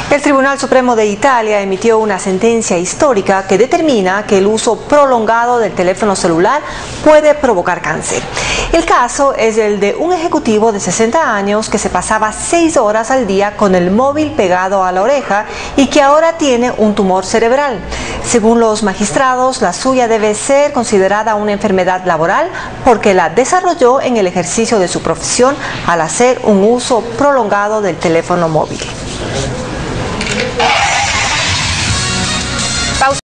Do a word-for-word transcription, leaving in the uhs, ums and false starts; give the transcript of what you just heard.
El Tribunal Supremo de Italia emitió una sentencia histórica que determina que el uso prolongado del teléfono celular puede provocar cáncer. El caso es el de un ejecutivo de sesenta años que se pasaba seis horas al día con el móvil pegado a la oreja y que ahora tiene un tumor cerebral. Según los magistrados, la suya debe ser considerada una enfermedad laboral porque la desarrolló en el ejercicio de su profesión al hacer un uso prolongado del teléfono móvil.